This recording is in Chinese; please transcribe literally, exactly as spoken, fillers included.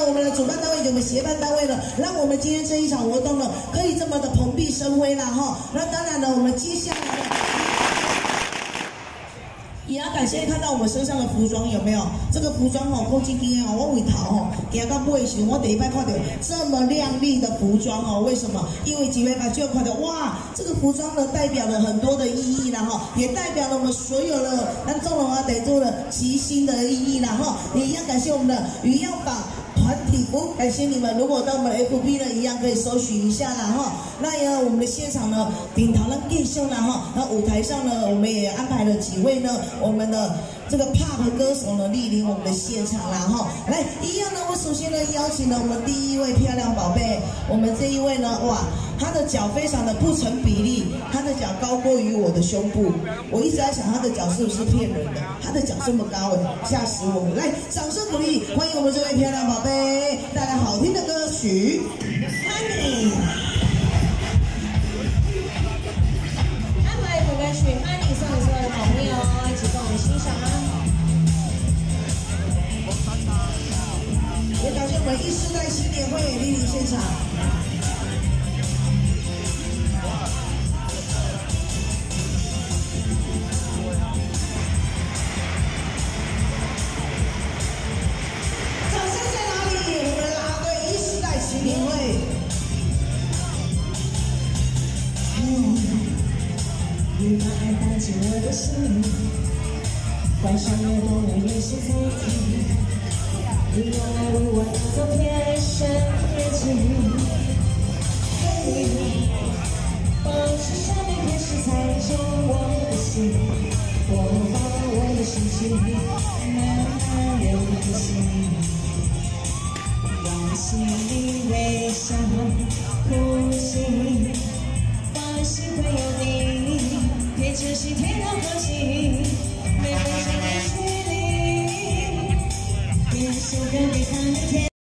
我们的主办单位以及我们协办单位呢，让我们今天这一场活动呢，可以这么的蓬荜生辉啦哈。那当然呢，我们接下来呢。 也要感谢看到我们身上的服装有没有？这个服装哦，讲真经哦，我为头哦，行到尾时，我第一摆看到这么亮丽的服装哦，为什么？因为几位把就看到哇，这个服装呢代表了很多的意义啦哈，也代表了我们所有的咱中龙啊得做的齐心的意义啦哈。也一样感谢我们的鱼药坊。 团体服，感谢你们。如果到我们 F B 呢，一样可以搜寻一下啦哈。那呀，我们的现场呢，顶堂呢更秀啦哈。那舞台上呢，我们也安排了几位呢，我们的这个 pop 歌手呢莅临我们的现场啦哈。来，一样呢，我首先呢邀请了我们第一位漂亮宝贝，我们这一位呢，哇，她的脚非常的不成比例，她的脚高过于我的胸部。我一直在想她的脚是不是骗人的，她的脚这么高哎，吓死我们！来，掌声鼓励，欢迎我们这位漂亮宝贝。 带来好听的歌曲 ，Honey。安排一首歌曲 ，Honey 送给所有的朋友，一起跟我们欣赏。也感谢我们一世代新年会莅临现场。 年会，你把爱带进我的心里，关上了灯，我也是在听。你用爱为我打造天生天际，放弃生命天使踩进我的心，我把我的心情慢慢流进心。 让心里微笑，呼吸，放心会有你，别只是天。